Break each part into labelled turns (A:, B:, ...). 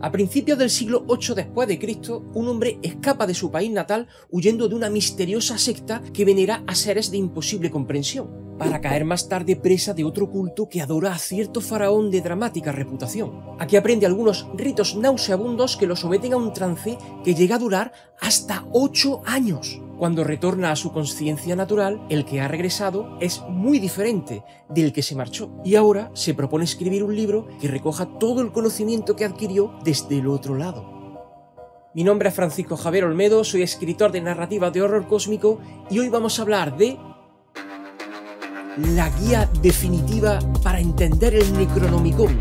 A: A principios del siglo VIII después de Cristo, un hombre escapa de su país natal huyendo de una misteriosa secta que venera a seres de imposible comprensión, para caer más tarde presa de otro culto que adora a cierto faraón de dramática reputación. Aquí aprende algunos ritos nauseabundos que lo someten a un trance que llega a durar hasta 8 años. Cuando retorna a su conciencia natural, el que ha regresado es muy diferente del que se marchó, y ahora se propone escribir un libro que recoja todo el conocimiento que adquirió desde el otro lado. Mi nombre es Francisco Javier Olmedo, soy escritor de narrativa de horror cósmico y hoy vamos a hablar de la guía definitiva para entender el Necronomicon.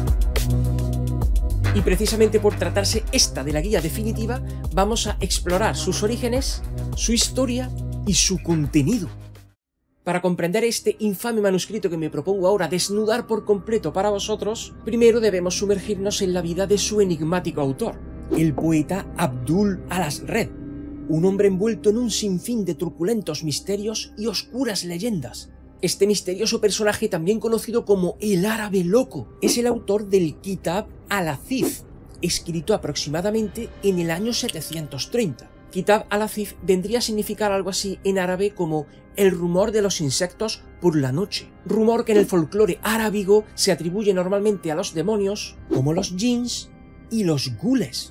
A: Y precisamente por tratarse esta de la guía definitiva, vamos a explorar sus orígenes, su historia y su contenido. Para comprender este infame manuscrito que me propongo ahora desnudar por completo para vosotros, primero debemos sumergirnos en la vida de su enigmático autor, el poeta Abdul Alasred, un hombre envuelto en un sinfín de truculentos misterios y oscuras leyendas. Este misterioso personaje, también conocido como el Árabe Loco, es el autor del Kitab al-Aziz, escrito aproximadamente en el año 730. Kitab al-Aziz vendría a significar algo así en árabe como el rumor de los insectos por la noche, rumor que en el folclore arábigo se atribuye normalmente a los demonios, como los jinns y los gules.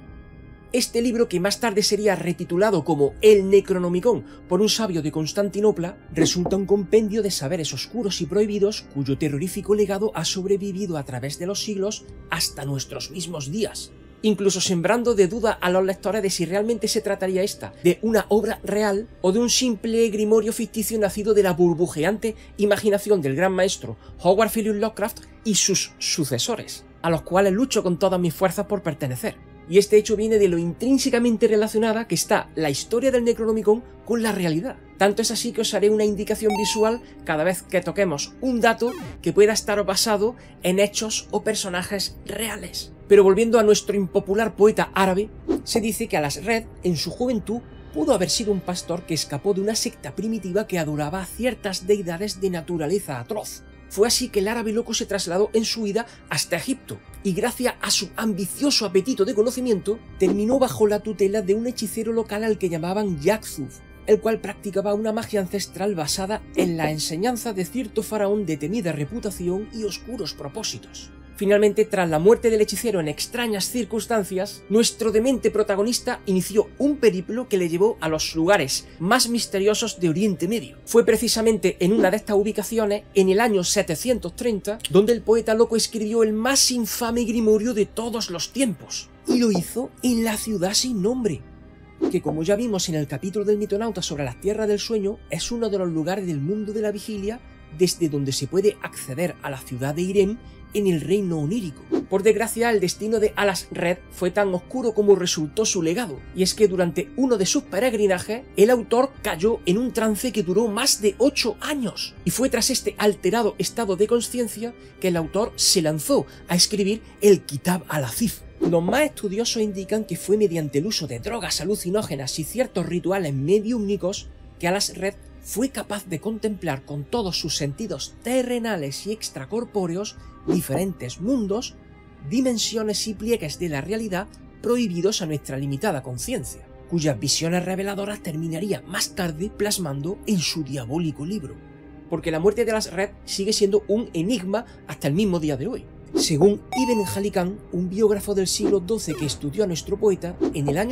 A: Este libro, que más tarde sería retitulado como el Necronomicon por un sabio de Constantinopla, resulta un compendio de saberes oscuros y prohibidos cuyo terrorífico legado ha sobrevivido a través de los siglos hasta nuestros mismos días, incluso sembrando de duda a los lectores de si realmente se trataría esta de una obra real o de un simple grimorio ficticio nacido de la burbujeante imaginación del gran maestro Howard Phillips Lovecraft y sus sucesores, a los cuales lucho con todas mis fuerzas por pertenecer. Y este hecho viene de lo intrínsecamente relacionada que está la historia del Necronomicon con la realidad. Tanto es así que os haré una indicación visual cada vez que toquemos un dato que pueda estar basado en hechos o personajes reales. Pero volviendo a nuestro impopular poeta árabe, se dice que Alasred, en su juventud, pudo haber sido un pastor que escapó de una secta primitiva que adoraba a ciertas deidades de naturaleza atroz. Fue así que el Árabe Loco se trasladó en su huida hasta Egipto, y gracias a su ambicioso apetito de conocimiento, terminó bajo la tutela de un hechicero local al que llamaban Yakzuf, el cual practicaba una magia ancestral basada en la enseñanza de cierto faraón de temida reputación y oscuros propósitos. Finalmente, tras la muerte del hechicero en extrañas circunstancias, nuestro demente protagonista inició un periplo que le llevó a los lugares más misteriosos de Oriente Medio. Fue precisamente en una de estas ubicaciones, en el año 730, donde el poeta loco escribió el más infame grimorio de todos los tiempos. Y lo hizo en la ciudad sin nombre, que, como ya vimos en el capítulo del mitonauta sobre las tierras del sueño, es uno de los lugares del mundo de la vigilia desde donde se puede acceder a la ciudad de Irem en el reino onírico. Por desgracia, el destino de Alasred fue tan oscuro como resultó su legado, y es que durante uno de sus peregrinajes, el autor cayó en un trance que duró más de 8 años, y fue tras este alterado estado de conciencia que el autor se lanzó a escribir el Kitab al-Aziz. Los más estudiosos indican que fue mediante el uso de drogas alucinógenas y ciertos rituales mediúmnicos que Alasred fue capaz de contemplar con todos sus sentidos terrenales y extracorpóreos diferentes mundos, dimensiones y pliegues de la realidad prohibidos a nuestra limitada conciencia, cuyas visiones reveladoras terminaría más tarde plasmando en su diabólico libro. Porque la muerte de Alasred sigue siendo un enigma hasta el mismo día de hoy. Según Ibn Jalikan, un biógrafo del siglo XII que estudió a nuestro poeta, en el año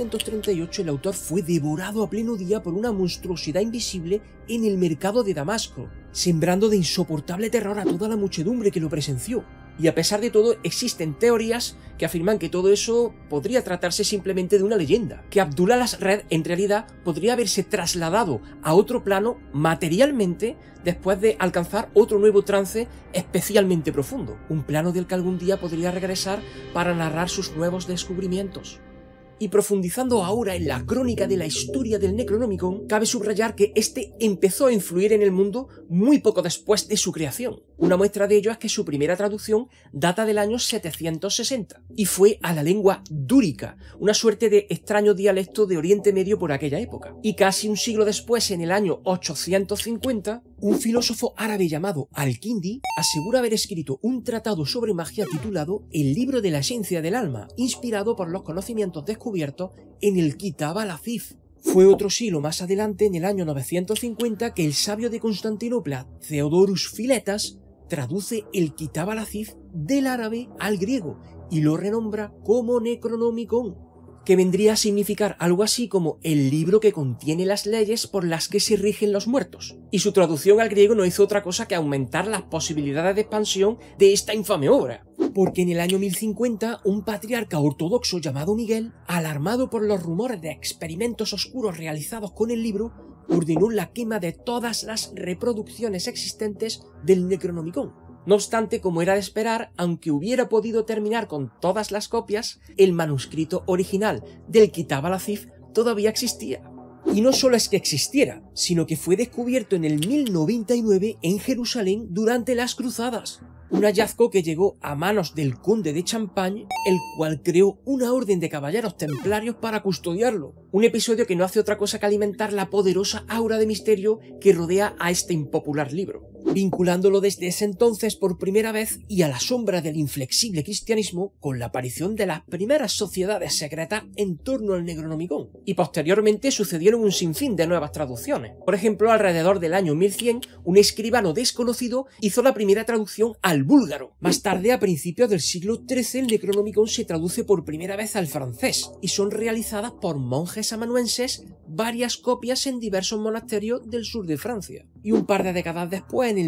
A: 738 el autor fue devorado a pleno día por una monstruosidad invisible en el mercado de Damasco, sembrando de insoportable terror a toda la muchedumbre que lo presenció. Y a pesar de todo, existen teorías que afirman que todo eso podría tratarse simplemente de una leyenda, que Abdul Alasred en realidad podría haberse trasladado a otro plano materialmente después de alcanzar otro nuevo trance especialmente profundo, un plano del que algún día podría regresar para narrar sus nuevos descubrimientos. Y profundizando ahora en la crónica de la historia del Necronomicon, cabe subrayar que este empezó a influir en el mundo muy poco después de su creación. Una muestra de ello es que su primera traducción data del año 760 y fue a la lengua dúrica, una suerte de extraño dialecto de Oriente Medio por aquella época. Y casi un siglo después, en el año 850, Un filósofo árabe llamado Al-Kindi asegura haber escrito un tratado sobre magia titulado El libro de la esencia del alma, inspirado por los conocimientos descubiertos en el Kitab al-Azif. Fue otro siglo más adelante, en el año 950, que el sabio de Constantinopla, Theodorus Philetas, traduce el Kitab al-Azif del árabe al griego y lo renombra como Necronomicon, que vendría a significar algo así como el libro que contiene las leyes por las que se rigen los muertos. Y su traducción al griego no hizo otra cosa que aumentar las posibilidades de expansión de esta infame obra. Porque en el año 1050, un patriarca ortodoxo llamado Miguel, alarmado por los rumores de experimentos oscuros realizados con el libro, ordenó la quema de todas las reproducciones existentes del Necronomicon. No obstante, como era de esperar, aunque hubiera podido terminar con todas las copias, el manuscrito original del Kitab al-Azif todavía existía. Y no solo es que existiera, sino que fue descubierto en el 1099 en Jerusalén durante las Cruzadas. Un hallazgo que llegó a manos del conde de Champagne, el cual creó una orden de caballeros templarios para custodiarlo. Un episodio que no hace otra cosa que alimentar la poderosa aura de misterio que rodea a este impopular libro, vinculándolo desde ese entonces por primera vez y a la sombra del inflexible cristianismo con la aparición de las primeras sociedades secretas en torno al Necronomicon. Y posteriormente sucedieron un sinfín de nuevas traducciones. Por ejemplo, alrededor del año 1100, un escribano desconocido hizo la primera traducción al búlgaro. Más tarde, a principios del siglo XIII, el Necronomicon se traduce por primera vez al francés y son realizadas por monjes amanuenses varias copias en diversos monasterios del sur de Francia. Y un par de décadas después, en el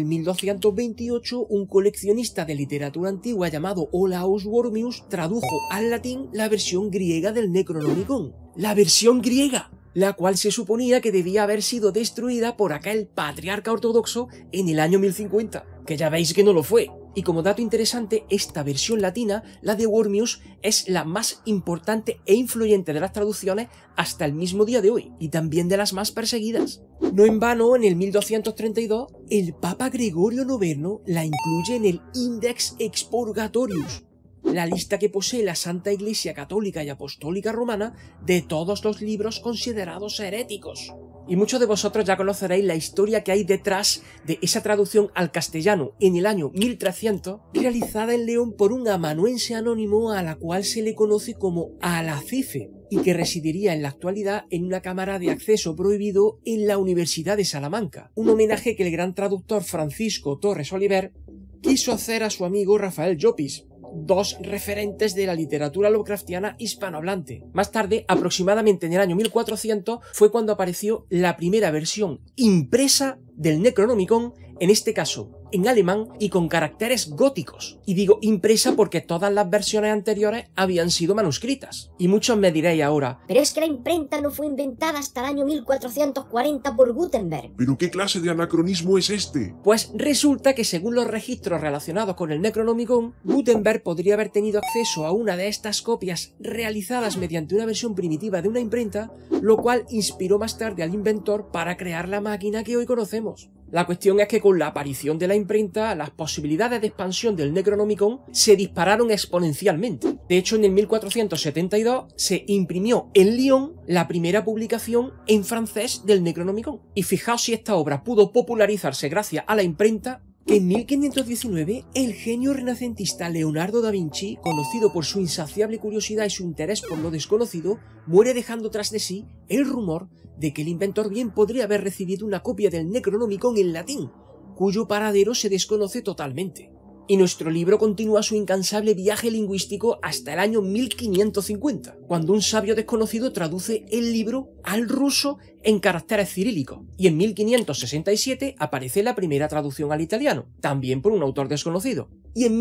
A: 1228, un coleccionista de literatura antigua llamado Olaus Wormius tradujo al latín la versión griega del Necronomicon. ¡La versión griega! La cual se suponía que debía haber sido destruida por aquel patriarca ortodoxo en el año 1050, que ya veis que no lo fue. Y como dato interesante, esta versión latina, la de Wormius, es la más importante e influyente de las traducciones hasta el mismo día de hoy, y también de las más perseguidas. No en vano, en el 1232, el Papa Gregorio IX la incluye en el Index Expurgatorius, la lista que posee la Santa Iglesia Católica y Apostólica Romana de todos los libros considerados heréticos. Y muchos de vosotros ya conoceréis la historia que hay detrás de esa traducción al castellano en el año 1300, realizada en León por un amanuense anónimo a la cual se le conoce como Alacife, y que residiría en la actualidad en una cámara de acceso prohibido en la Universidad de Salamanca, un homenaje que el gran traductor Francisco Torres Oliver quiso hacer a su amigo Rafael Llopis, dos referentes de la literatura lovecraftiana hispanohablante. Más tarde, aproximadamente en el año 1400, fue cuando apareció la primera versión impresa del Necronomicon, en este caso en alemán y con caracteres góticos. Y digo impresa porque todas las versiones anteriores habían sido manuscritas. Y muchos me diréis ahora:
B: pero es que la imprenta no fue inventada hasta el año 1440 por Gutenberg.
C: ¿Pero qué clase de anacronismo es este?
A: Pues resulta que según los registros relacionados con el Necronomicon, Gutenberg podría haber tenido acceso a una de estas copias realizadas mediante una versión primitiva de una imprenta, lo cual inspiró más tarde al inventor para crear la máquina que hoy conocemos. La cuestión es que con la aparición de la imprenta, las posibilidades de expansión del Necronomicon se dispararon exponencialmente. De hecho, en el 1472 se imprimió en Lyon la primera publicación en francés del Necronomicon. Y fijaos si esta obra pudo popularizarse gracias a la imprenta, que en 1519 el genio renacentista Leonardo da Vinci, conocido por su insaciable curiosidad y su interés por lo desconocido, muere dejando tras de sí el rumor de que el inventor bien podría haber recibido una copia del Necronomicon en latín, cuyo paradero se desconoce totalmente. Y nuestro libro continúa su incansable viaje lingüístico hasta el año 1550, cuando un sabio desconocido traduce el libro al ruso en caracteres cirílicos, y en 1567 aparece la primera traducción al italiano, también por un autor desconocido, y en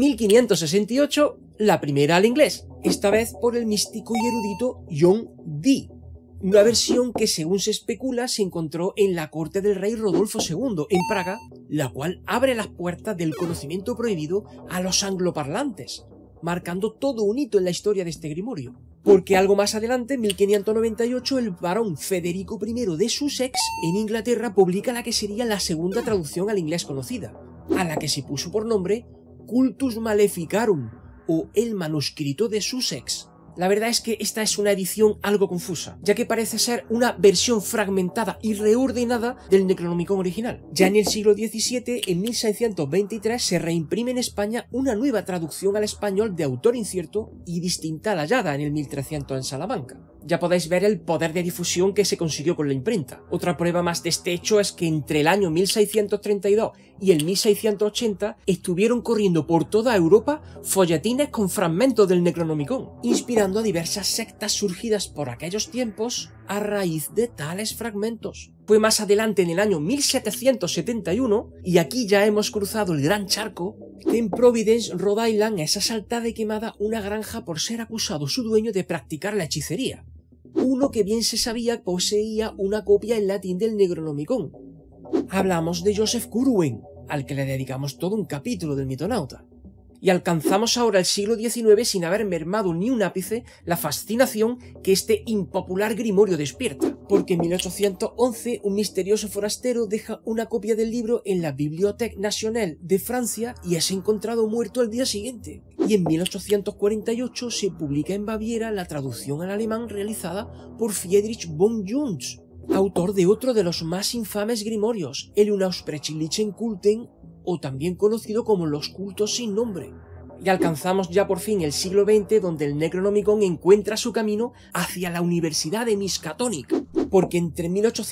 A: 1568 la primera al inglés, esta vez por el místico y erudito John Dee. Una versión que, según se especula, se encontró en la corte del rey Rodolfo II, en Praga, la cual abre las puertas del conocimiento prohibido a los angloparlantes, marcando todo un hito en la historia de este grimorio. Porque algo más adelante, en 1598, el barón Federico I de Sussex, en Inglaterra, publica la que sería la segunda traducción al inglés conocida, a la que se puso por nombre Cultus Maleficarum, o el manuscrito de Sussex. La verdad es que esta es una edición algo confusa, ya que parece ser una versión fragmentada y reordenada del Necronomicon original. Ya en el siglo XVII, en 1623, se reimprime en España una nueva traducción al español de autor incierto y distinta a la hallada en el 1300 en Salamanca. Ya podéis ver el poder de difusión que se consiguió con la imprenta. Otra prueba más de este hecho es que entre el año 1632 y el 1680 estuvieron corriendo por toda Europa folletines con fragmentos del Necronomicon, inspirando a diversas sectas surgidas por aquellos tiempos a raíz de tales fragmentos. Fue más adelante, en el año 1771, y aquí ya hemos cruzado el gran charco, que en Providence, Rhode Island, es asaltada y quemada una granja por ser acusado su dueño de practicar la hechicería. Uno que bien se sabía poseía una copia en latín del Necronomicon. Hablamos de Joseph Curwen, al que le dedicamos todo un capítulo del Mitonauta. Y alcanzamos ahora el siglo XIX sin haber mermado ni un ápice la fascinación que este impopular grimorio despierta, porque en 1811 un misterioso forastero deja una copia del libro en la Bibliothèque Nationale de Francia y es encontrado muerto al día siguiente. Y en 1848 se publica en Baviera la traducción al alemán realizada por Friedrich von Junz, autor de otro de los más infames grimorios, el Unaussprechlichen Kulten, o también conocido como los cultos sin nombre. Y alcanzamos ya por fin el siglo XX, donde el Necronomicon encuentra su camino hacia la Universidad de Miskatonic, porque entre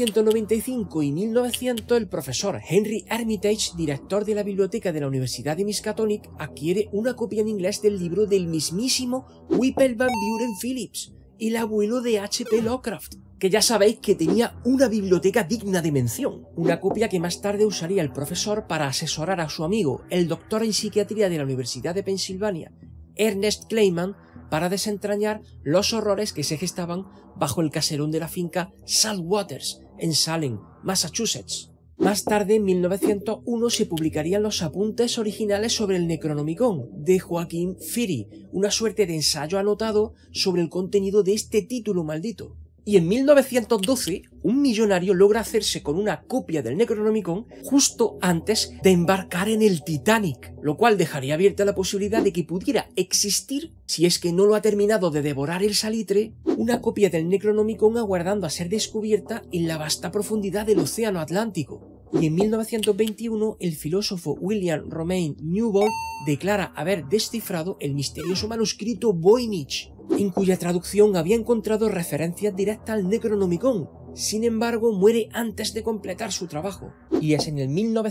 A: 1895 y 1900 el profesor Henry Armitage, director de la biblioteca de la Universidad de Miskatonic, adquiere una copia en inglés del libro del mismísimo Whipple Van Buren Phillips, el abuelo de H.P. Lovecraft, que ya sabéis que tenía una biblioteca digna de mención, una copia que más tarde usaría el profesor para asesorar a su amigo, el doctor en psiquiatría de la Universidad de Pensilvania, Ernest Clayman, para desentrañar los horrores que se gestaban bajo el caserón de la finca Saltwaters, en Salem, Massachusetts. Más tarde, en 1901, se publicarían los apuntes originales sobre el Necronomicon, de Joaquín Firi, una suerte de ensayo anotado sobre el contenido de este título maldito. Y en 1912, un millonario logra hacerse con una copia del Necronomicon justo antes de embarcar en el Titanic, lo cual dejaría abierta la posibilidad de que pudiera existir, si es que no lo ha terminado de devorar el salitre, una copia del Necronomicon aguardando a ser descubierta en la vasta profundidad del océano Atlántico. Y en 1921 el filósofo William Romain Newbold declara haber descifrado el misterioso manuscrito Voynich, en cuya traducción había encontrado referencias directas al Necronomicon. Sin embargo, muere antes de completar su trabajo, y es en el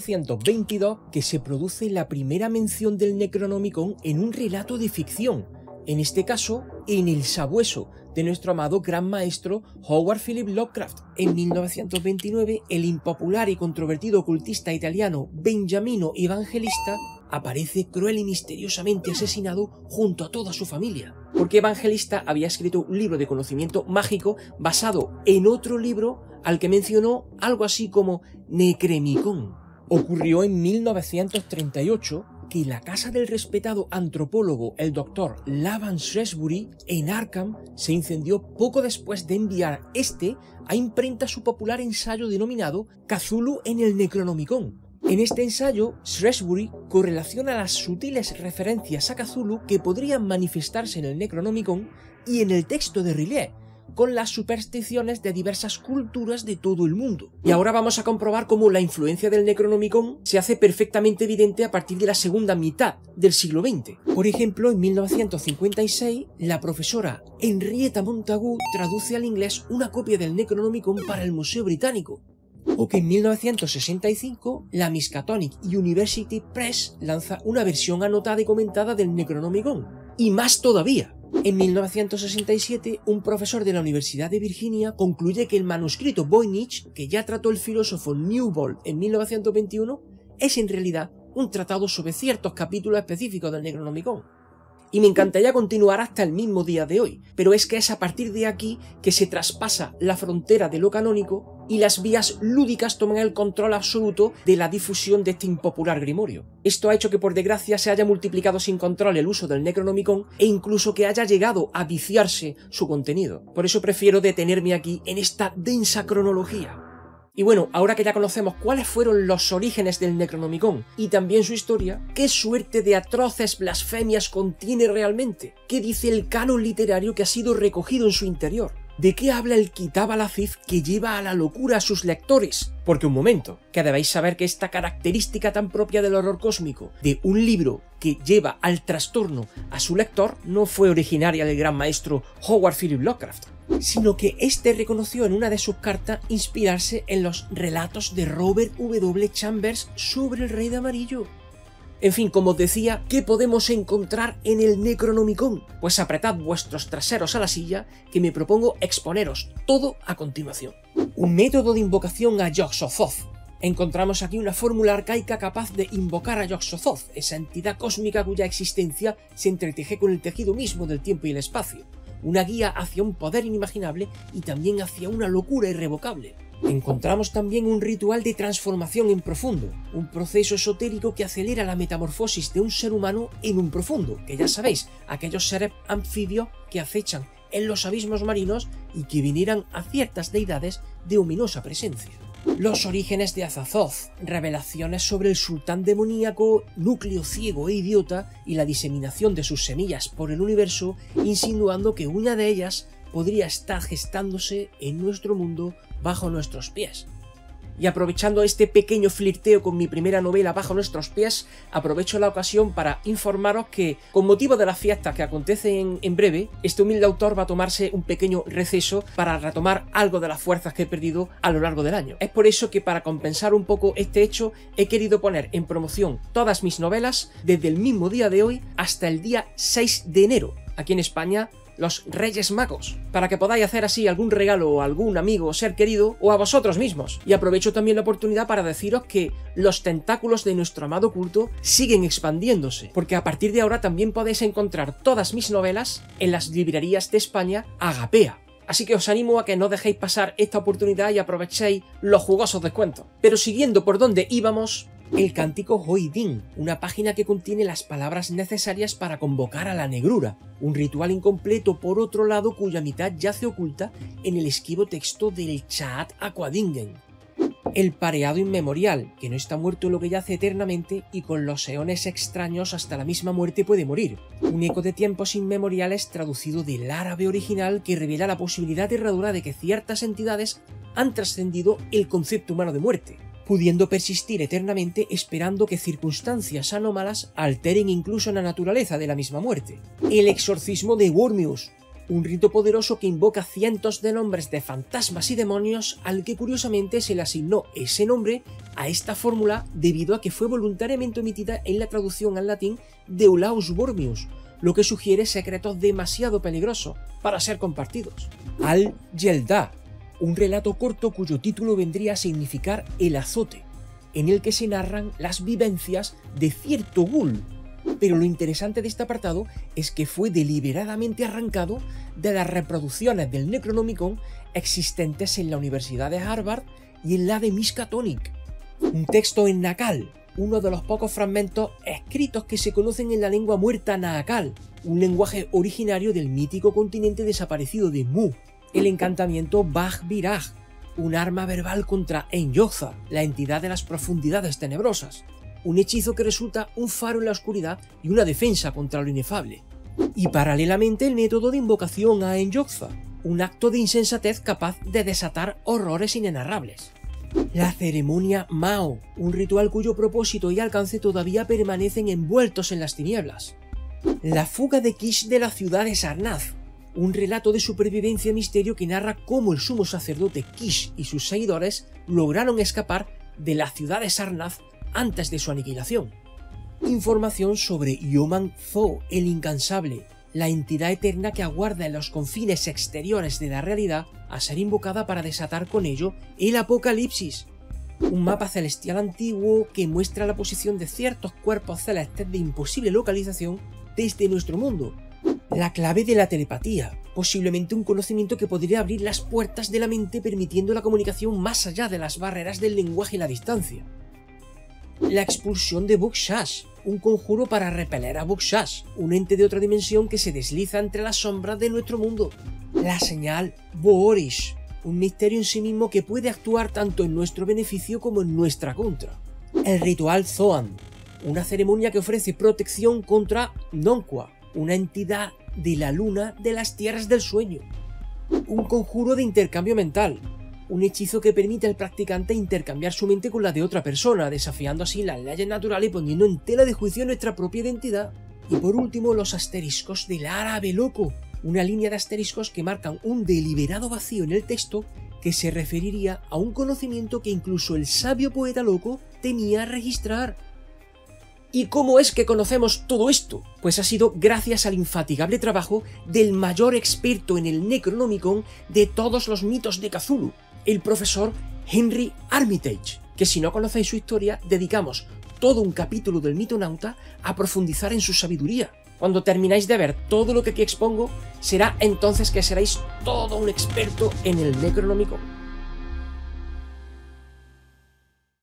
A: 1922 que se produce la primera mención del Necronomicon en un relato de ficción, en este caso en El Sabueso, de nuestro amado gran maestro Howard Philip Lovecraft. En 1929, el impopular y controvertido ocultista italiano Beniamino Evangelista aparece cruel y misteriosamente asesinado junto a toda su familia, porque Evangelista había escrito un libro de conocimiento mágico basado en otro libro al que mencionó algo así como Necremicon. Ocurrió en 1938 que la casa del respetado antropólogo el Dr. Laban Shrewsbury en Arkham se incendió poco después de enviar a imprenta su popular ensayo denominado Cthulhu en el Necronomicon. En este ensayo, Shrewsbury correlaciona las sutiles referencias a Cthulhu que podrían manifestarse en el Necronomicon y en el texto de Riley, con las supersticiones de diversas culturas de todo el mundo. Y ahora vamos a comprobar cómo la influencia del Necronomicon se hace perfectamente evidente a partir de la segunda mitad del siglo XX. Por ejemplo, en 1956, la profesora Henrietta Montagu traduce al inglés una copia del Necronomicon para el Museo Británico. O que en 1965 la Miskatonic University Press lanza una versión anotada y comentada del Necronomicon. Y más todavía, en 1967 un profesor de la Universidad de Virginia concluye que el manuscrito Voynich, que ya trató el filósofo Newbold en 1921, es en realidad un tratado sobre ciertos capítulos específicos del Necronomicon. Y me encantaría continuar hasta el mismo día de hoy, pero es que es a partir de aquí que se traspasa la frontera de lo canónico y las vías lúdicas toman el control absoluto de la difusión de este impopular grimorio. Esto ha hecho que por desgracia se haya multiplicado sin control el uso del Necronomicon e incluso que haya llegado a viciarse su contenido. Por eso prefiero detenerme aquí en esta densa cronología. Y bueno, ahora que ya conocemos cuáles fueron los orígenes del Necronomicon y también su historia, ¿qué suerte de atroces blasfemias contiene realmente? ¿Qué dice el canon literario que ha sido recogido en su interior? ¿De qué habla el Kitab al-Afif que lleva a la locura a sus lectores? Porque un momento, que debéis saber que esta característica tan propia del horror cósmico, de un libro que lleva al trastorno a su lector, no fue originaria del gran maestro Howard Philip Lovecraft, sino que este reconoció en una de sus cartas inspirarse en los relatos de Robert W. Chambers sobre el Rey de Amarillo. En fin, como os decía, ¿qué podemos encontrar en el Necronomicon? Pues apretad vuestros traseros a la silla, que me propongo exponeros todo a continuación. Un método de invocación a Yog-Sothoth. Encontramos aquí una fórmula arcaica capaz de invocar a Yog-Sothoth, esa entidad cósmica cuya existencia se entreteje con el tejido mismo del tiempo y el espacio. Una guía hacia un poder inimaginable y también hacia una locura irrevocable. Encontramos también un ritual de transformación en profundo, un proceso esotérico que acelera la metamorfosis de un ser humano en un profundo, que ya sabéis, aquellos seres anfibios que acechan en los abismos marinos y que veneran a ciertas deidades de ominosa presencia. Los orígenes de Azathoth, revelaciones sobre el sultán demoníaco, núcleo ciego e idiota y la diseminación de sus semillas por el universo, insinuando que una de ellas podría estar gestándose en nuestro mundo bajo nuestros pies. Y aprovechando este pequeño flirteo con mi primera novela Bajo nuestros pies, aprovecho la ocasión para informaros que, con motivo de las fiestas que acontecen en breve, este humilde autor va a tomarse un pequeño receso para retomar algo de las fuerzas que he perdido a lo largo del año. Es por eso que, para compensar un poco este hecho, he querido poner en promoción todas mis novelas desde el mismo día de hoy hasta el día 6 de enero, aquí en España, los Reyes Magos, para que podáis hacer así algún regalo a algún amigo o ser querido o a vosotros mismos. Y aprovecho también la oportunidad para deciros que los tentáculos de nuestro amado culto siguen expandiéndose, porque a partir de ahora también podéis encontrar todas mis novelas en las librerías de España Agapea. Así que os animo a que no dejéis pasar esta oportunidad y aprovechéis los jugosos descuentos. Pero siguiendo por donde íbamos, el cántico Hoidin, una página que contiene las palabras necesarias para convocar a la negrura, un ritual incompleto por otro lado cuya mitad yace oculta en el esquivo texto del Chaat Aquadingen. El pareado inmemorial, que no está muerto lo que yace eternamente y con los eones extraños hasta la misma muerte puede morir, un eco de tiempos inmemoriales traducido del árabe original que revela la posibilidad erradura de que ciertas entidades han trascendido el concepto humano de muerte, pudiendo persistir eternamente esperando que circunstancias anómalas alteren incluso la naturaleza de la misma muerte. El exorcismo de Wormius, un rito poderoso que invoca cientos de nombres de fantasmas y demonios al que curiosamente se le asignó ese nombre a esta fórmula debido a que fue voluntariamente omitida en la traducción al latín de Olaus Wormius, lo que sugiere secretos demasiado peligrosos para ser compartidos. Al-Yelda, un relato corto cuyo título vendría a significar el azote, en el que se narran las vivencias de cierto ghoul. Pero lo interesante de este apartado es que fue deliberadamente arrancado de las reproducciones del Necronomicon existentes en la Universidad de Harvard y en la de Miskatonic. Un texto en Nahcal, uno de los pocos fragmentos escritos que se conocen en la lengua muerta Nahcal, un lenguaje originario del mítico continente desaparecido de Mu. El encantamiento Bag-Birag, un arma verbal contra Enyoza, la entidad de las profundidades tenebrosas. Un hechizo que resulta un faro en la oscuridad y una defensa contra lo inefable. Y paralelamente el método de invocación a Enyoza, un acto de insensatez capaz de desatar horrores inenarrables. La ceremonia Mao, un ritual cuyo propósito y alcance todavía permanecen envueltos en las tinieblas. La fuga de Kish de la ciudad de Sarnath, un relato de supervivencia y misterio que narra cómo el sumo sacerdote Kish y sus seguidores lograron escapar de la ciudad de Sarnath antes de su aniquilación. Información sobre Yoman-Zo, el incansable, la entidad eterna que aguarda en los confines exteriores de la realidad a ser invocada para desatar con ello el apocalipsis. Un mapa celestial antiguo que muestra la posición de ciertos cuerpos celestes de imposible localización desde nuestro mundo. La clave de la telepatía, posiblemente un conocimiento que podría abrir las puertas de la mente permitiendo la comunicación más allá de las barreras del lenguaje y la distancia. La expulsión de Bok'Shas, un conjuro para repeler a Bok'Shas, un ente de otra dimensión que se desliza entre las sombras de nuestro mundo. La señal Boorish, un misterio en sí mismo que puede actuar tanto en nuestro beneficio como en nuestra contra. El ritual Zoan, una ceremonia que ofrece protección contra Nonqua, una entidad de la luna de las tierras del sueño. Un conjuro de intercambio mental, un hechizo que permite al practicante intercambiar su mente con la de otra persona, desafiando así las leyes naturales y poniendo en tela de juicio nuestra propia identidad. Y por último, los asteriscos del árabe loco, una línea de asteriscos que marcan un deliberado vacío en el texto que se referiría a un conocimiento que incluso el sabio poeta loco temía registrar. ¿Y cómo es que conocemos todo esto? Pues ha sido gracias al infatigable trabajo del mayor experto en el Necronomicon de todos los mitos de Cthulhu, el profesor Henry Armitage, que si no conocéis su historia, dedicamos todo un capítulo del Mitonauta a profundizar en su sabiduría. Cuando termináis de ver todo lo que aquí expongo, será entonces que seréis todo un experto en el Necronomicon.